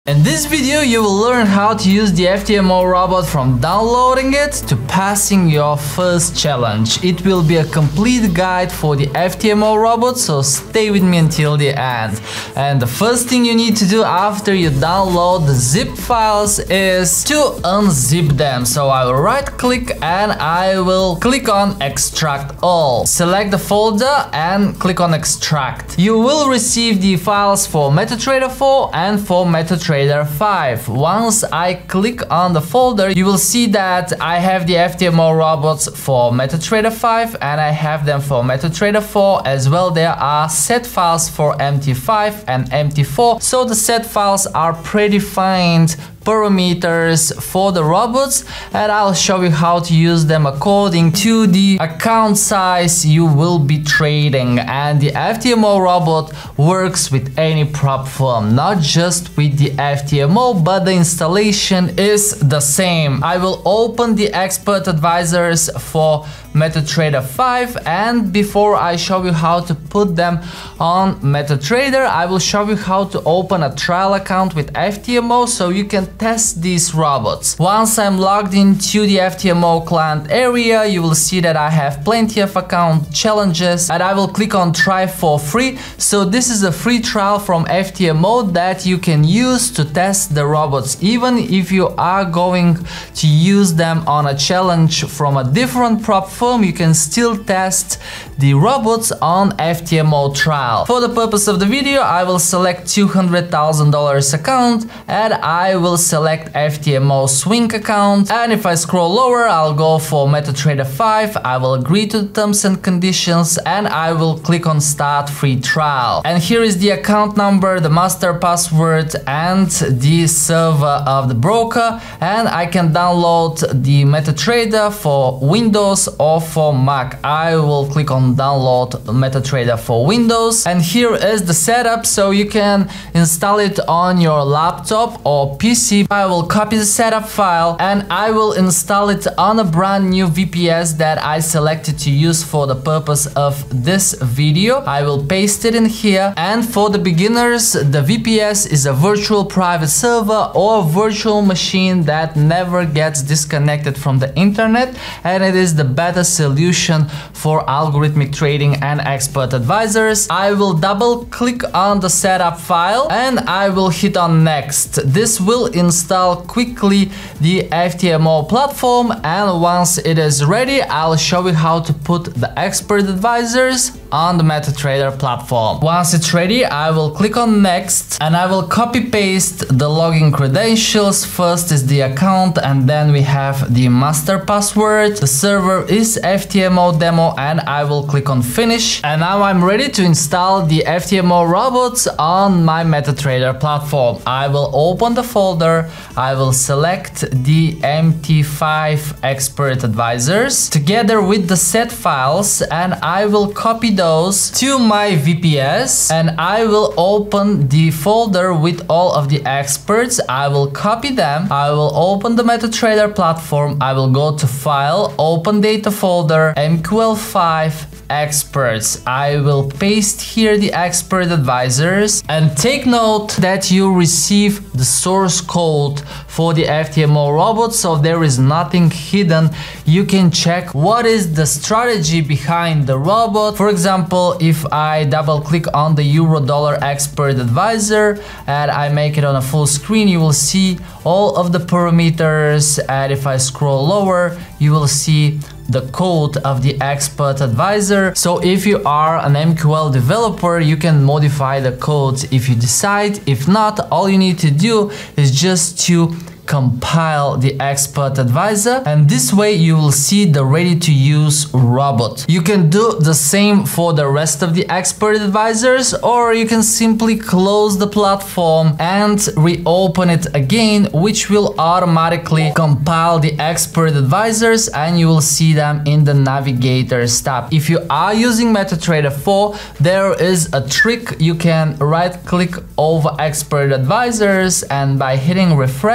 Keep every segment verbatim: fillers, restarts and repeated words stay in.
In this video, you will learn how to use the F T M O robot from downloading it to passing your first challenge. It will be a complete guide for the F T M O robot, so stay with me until the end. And the first thing you need to do after you download the zip files is to unzip them. So I will right click and I will click on extract all. Select the folder and click on extract. You will receive the files for MetaTrader four and for MetaTrader five. Once I click on the folder, you will see that I have the F T M O robots for MetaTrader five and I have them for MetaTrader four as well. There are set files for M T five and M T four, so the set files are predefined parameters for the robots, and I'll show you how to use them according to the account size you will be trading. And the F T M O robot works with any prop firm, not just with the F T M O, but the installation is the same. I will open the expert advisors for MetaTrader five, and before I show you how to put them on MetaTrader, I will show you how to open a trial account with F T M O so you can test these robots. Once I'm logged into the F T M O client area, you will see that I have plenty of account challenges, and I will click on try for free. So this is a free trial from F T M O that you can use to test the robots. Even if you are going to use them on a challenge from a different prop firm, you can still test the robots on F T M O trial. For the purpose of the video, I will select two hundred thousand dollars account and I will select F T M O swing account, and if I scroll lower, I'll go for MetaTrader five. I will agree to the terms and conditions and I will click on start free trial. And here is the account number, the master password and the server of the broker, and I can download the MetaTrader for Windows or for Mac. I will click on download MetaTrader for Windows, and here is the setup, so you can install it on your laptop or P C. I will copy the setup file and I will install it on a brand new V P S that I selected to use for the purpose of this video. I will paste it in here, and for the beginners, the V P S is a virtual private server or virtual machine that never gets disconnected from the internet, and it is the better solution for algorithmic trading and expert advisors. I will double click on the setup file and I will hit on next. This will install quickly the F T M O platform, and once it is ready, I'll show you how to put the expert advisors on the MetaTrader platform. Once it's ready, I will click on next and I will copy paste the login credentials. First is the account and then we have the master password. The server is F T M O demo and I will click on finish. And now I'm ready to install the F T M O robots on my MetaTrader platform. I will open the folder. I will select the M T five expert advisors together with the set files, and I will copy those to my V P S, and I will open the folder with all of the experts. I will copy them. I will open the MetaTrader platform. I will go to file, open data folder, M Q L five experts. I will paste here the expert advisors, and take note that you receive the source code for the F T M O robot, so there is nothing hidden. You can check what is the strategy behind the robot. For example, if I double click on the euro dollar expert advisor and I make it on a full screen, you will see all of the parameters, and if I scroll lower, you will see the code of the expert advisor. So if you are an M Q L developer, you can modify the code if you decide. If not, all you need to do is just to compile the expert advisor, and this way you will see the ready to use robot. You can do the same for the rest of the expert advisors, or you can simply close the platform and reopen it again, which will automatically compile the expert advisors and you will see them in the navigators tab. If you are using MetaTrader four, there is a trick. You can right click over expert advisors, and by hitting refresh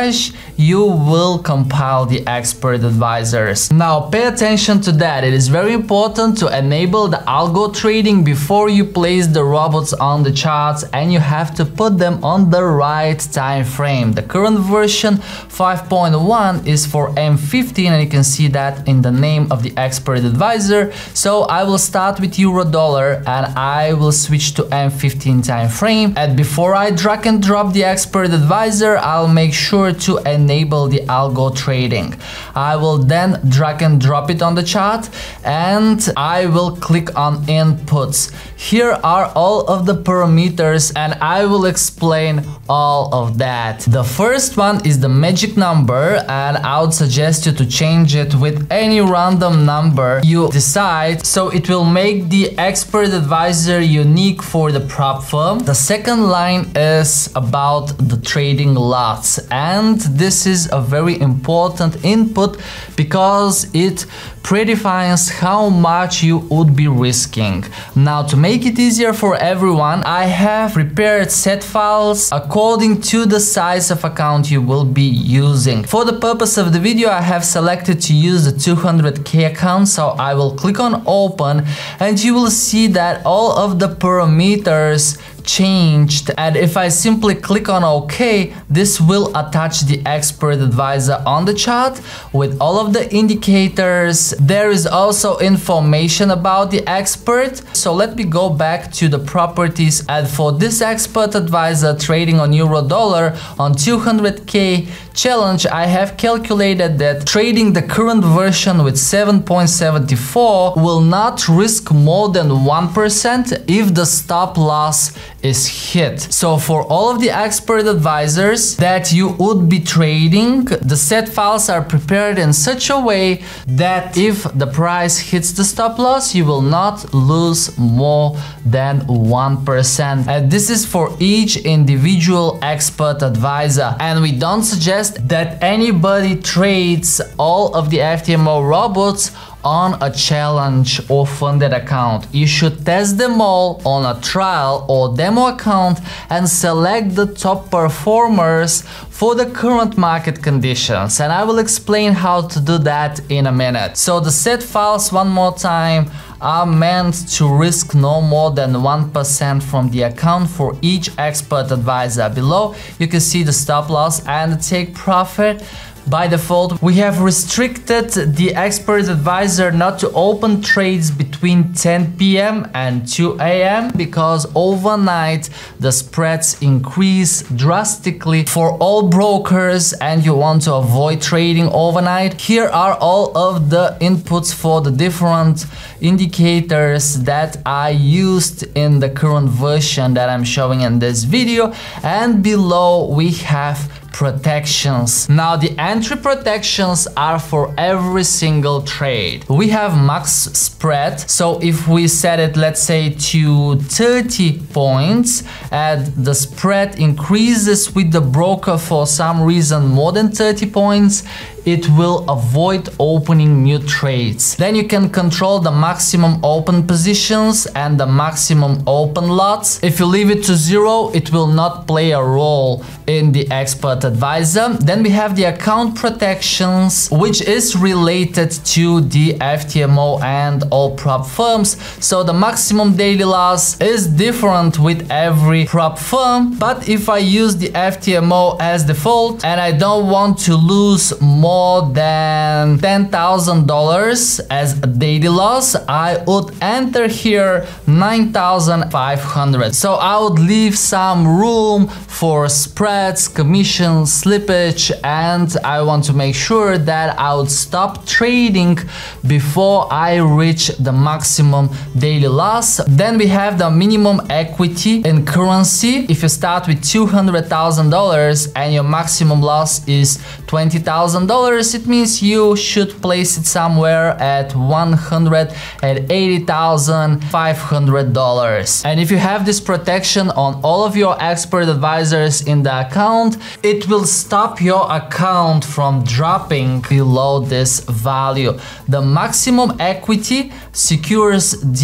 you will compile the expert advisors. Now pay attention to that. It is very important to enable the algo trading before you place the robots on the charts, and you have to put them on the right time frame. The current version five point one is for M fifteen, and you can see that in the name of the expert advisor. So I will start with euro dollar and I will switch to M fifteen time frame, and before I drag and drop the expert advisor, I'll make sure to enable the algo trading. I will then drag and drop it on the chart and I will click on inputs. Here are all of the parameters and I will explain all of that. The first one is the magic number, and I would suggest you to change it with any random number you decide, so it will make the expert advisor unique for the prop firm. The second line is about the trading lots, and this is a very important input because it predefines how much you would be risking. Now, to make it easier for everyone, I have prepared set files according to the size of account you will be using. For the purpose of the video, I have selected to use the two hundred K account, so I will click on open and you will see that all of the parameters changed, and if I simply click on OK, this will attach the expert advisor on the chart with all of the indicators. There is also information about the expert. So let me go back to the properties, and for this expert advisor trading on euro dollar on two hundred K challenge, I have calculated that trading the current version with seven point seven four will not risk more than one percent if the stop loss is hit. So for all of the expert advisors that you would be trading, the set files are prepared in such a way that if the price hits the stop loss, you will not lose more than one percent. And this is for each individual expert advisor. And we don't suggest that anybody trades all of the F T M O robots on a challenge or funded account. You should test them all on a trial or demo account and select the top performers for the current market conditions, and I will explain how to do that in a minute. So the set files, one more time, are meant to risk no more than one percent from the account for each expert advisor. Below you can see the stop loss and the take profit. By default, we have restricted the expert advisor not to open trades between ten P M and two A M because overnight the spreads increase drastically for all brokers and you want to avoid trading overnight. Here are all of the inputs for the different indicators that I used in the current version that I'm showing in this video, and below we have protections. Now the entry protections are for every single trade. We have max spread, so if we set it, let's say, to thirty points and the spread increases with the broker for some reason more than thirty points, it will avoid opening new trades. Then you can control the maximum open positions and the maximum open lots. If you leave it to zero, it will not play a role in the expert advisor. Then we have the account protections, which is related to the F T M O and all prop firms. So the maximum daily loss is different with every prop firm, but if I use the F T M O as default and I don't want to lose more more than ten thousand dollars as a daily loss, I would enter here nine thousand five hundred. So I would leave some room for spreads, commissions, slippage, and I want to make sure that I would stop trading before I reach the maximum daily loss. Then we have the minimum equity in currency. If you start with two hundred thousand dollars and your maximum loss is twenty thousand dollars, it means you should place it somewhere at one hundred eighty thousand five hundred dollars. And if you have this protection on all of your expert advisors in the account, it will stop your account from dropping below this value. The maximum equity secures the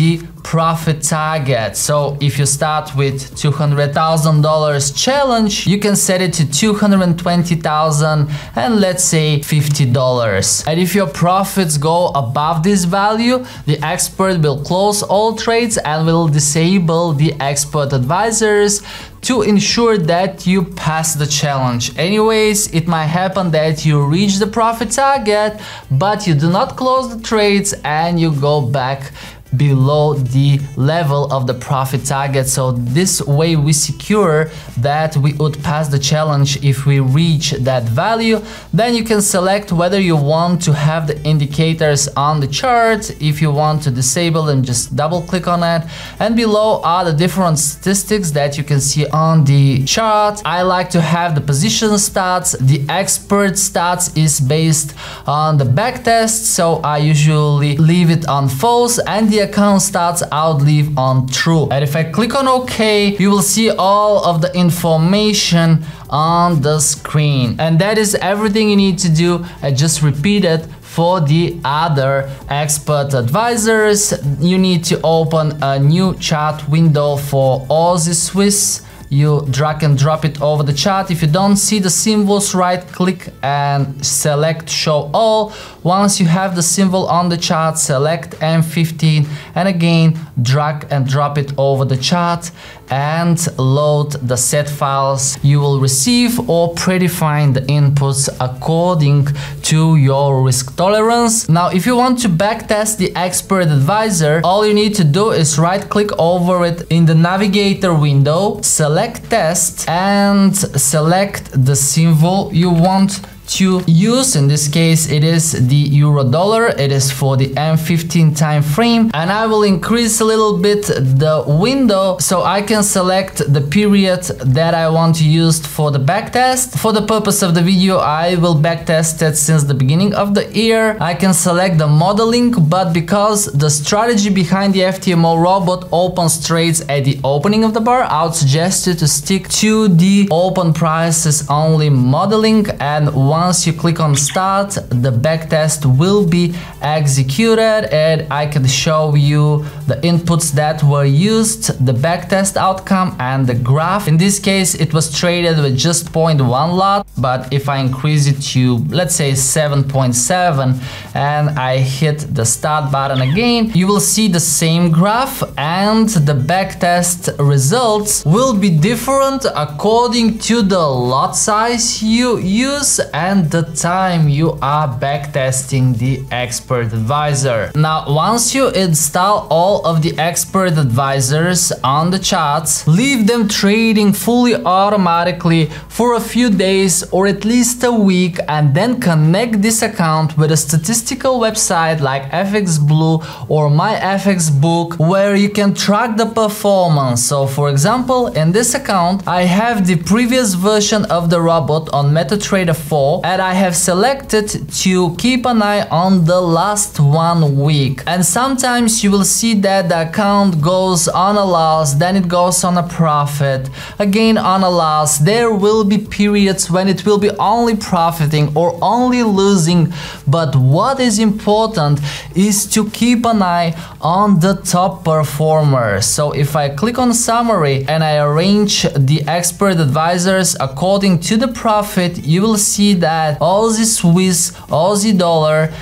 profit target. So if you start with two hundred thousand dollars challenge, you can set it to two hundred twenty thousand dollars and let's say fifty dollars. And if your profits go above this value, the expert will close all trades and will disable the expert advisors to ensure that you pass the challenge. Anyways, it might happen that you reach the profit target, but you do not close the trades and you go back below the level of the profit target. So this way we secure that we would pass the challenge if we reach that value. Then you can select whether you want to have the indicators on the chart. If you want to disable them, just double click on it, and below are the different statistics that you can see on the chart. I like to have the position stats. The expert stats is based on the backtest, so I usually leave it on false, and the account stats I'll leave on true. And if I click on OK, you will see all of the information on the screen. And that is everything you need to do. I just repeat it for the other expert advisors. You need to open a new chart window for Aussie Swiss. You drag and drop it over the chart. If you don't see the symbols, right click and select show all. Once you have the symbol on the chart, select M fifteen and again drag and drop it over the chart and load the set files you will receive, or predefine the inputs according to your risk tolerance. Now if you want to backtest the expert advisor, all you need to do is right click over it in the navigator window, select test and select the symbol you want to use. In this case it is the euro dollar. It is for the M fifteen time frame, and I will increase a little bit the window so I can select the period that I want to use for the backtest. For the purpose of the video, I will backtest it since the beginning of the year. I can select the modeling, but because the strategy behind the F T M O robot opens trades at the opening of the bar, I would suggest you to stick to the open prices only modeling, and once you click on start, the backtest will be executed and I can show you the inputs that were used, the backtest outcome and the graph. In this case it was traded with just zero point one lot, but if I increase it to let's say seven point seven and I hit the start button again, you will see the same graph, and the backtest results will be different according to the lot size you use and the time you are backtesting the expert advisor. Now once you install all of the expert advisors on the charts, leave them trading fully automatically for a few days or at least a week, and then connect this account with a statistical website like F X Blue or My F X Book, where you can track the performance. So for example, in this account I have the previous version of the robot on MetaTrader four, and I have selected to keep an eye on the last one week. And sometimes you will see that the account goes on a loss, then it goes on a profit, again on a loss. There will be periods when it will be only profiting or only losing, but what is important is to keep an eye on the top performers. So if I click on summary and I arrange the expert advisors according to the profit, you will see that Aussie Swiss, Aussie dollar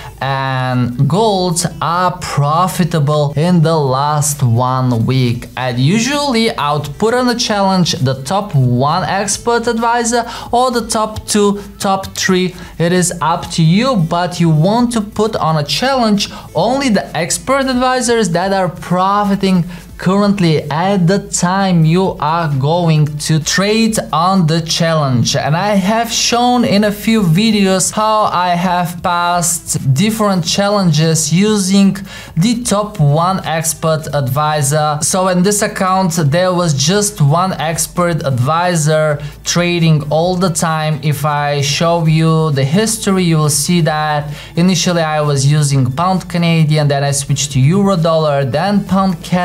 and gold are profitable in the last one week. And usually I would put on a challenge the top one expert advisor or the top two, top three. It is up to you, but you want to put on a challenge only the expert advisors that are profiting currently at the time you are going to trade on the challenge. And I have shown in a few videos how I have passed different challenges using the top one expert advisor. So in this account there was just one expert advisor trading all the time. If I show you the history, you will see that initially I was using pound Canadian, then I switched to euro dollar, then pound cat again,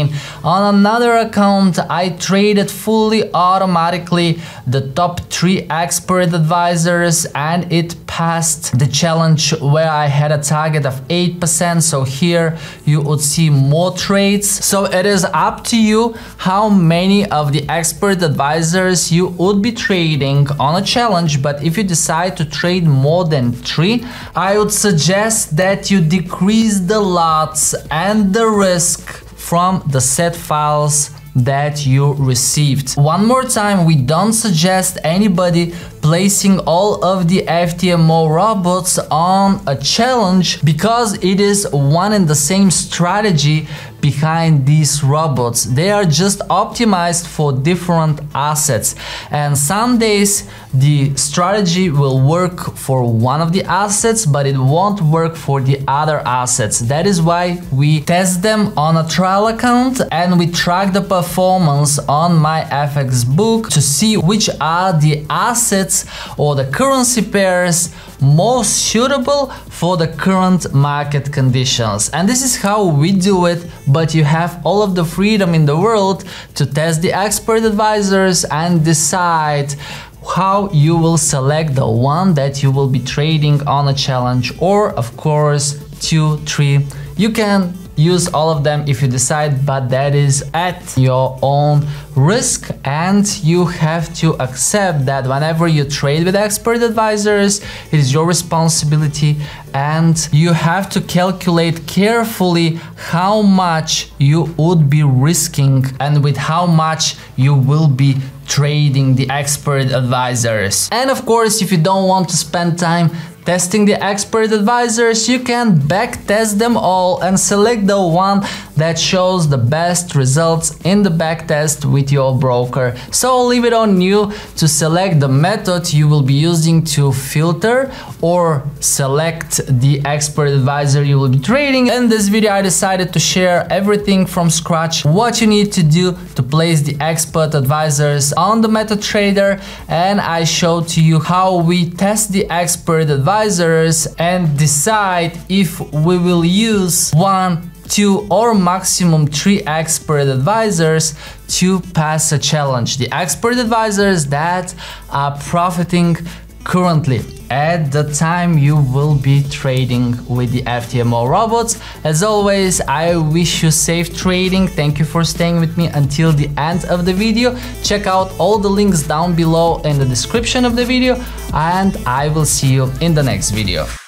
again. On another account, I traded fully automatically the top three expert advisors, and it passed the challenge where I had a target of eight percent. So here you would see more trades. So it is up to you how many of the expert advisors you would be trading on a challenge. But if you decide to trade more than three, I would suggest that you decrease the lots and the risk from the set files that you received. One more time, we don't suggest anybody placing all of the F T M O robots on a challenge, because it is one and the same strategy behind these robots. They are just optimized for different assets, and some days the strategy will work for one of the assets but it won't work for the other assets. That is why we test them on a trial account and we track the performance on my F X book to see which are the assets or the currency pairs most suitable for the current market conditions. And this is how we do it, but you have all of the freedom in the world to test the expert advisors and decide how you will select the one that you will be trading on a challenge, or of course two, three. You can use all of them if you decide, but that is at your own risk, and you have to accept that whenever you trade with expert advisors, it is your responsibility, and you have to calculate carefully how much you would be risking and with how much you will be trading the expert advisors. And of course, if you don't want to spend time testing the expert advisors, you can back test them all and select the one that shows the best results in the back test with your broker. So I'll leave it on you to select the method you will be using to filter or select the expert advisor you will be trading. In this video, I decided to share everything from scratch, what you need to do to place the expert advisors on the MetaTrader, and I showed to you how we test the expert advisors and decide if we will use one, two or maximum three expert advisors to pass a challenge. The expert advisors that are profiting currently at the time you will be trading with the F T M O robots. As always, I wish you safe trading. Thank you for staying with me until the end of the video. Check out all the links down below in the description of the video, and I will see you in the next video.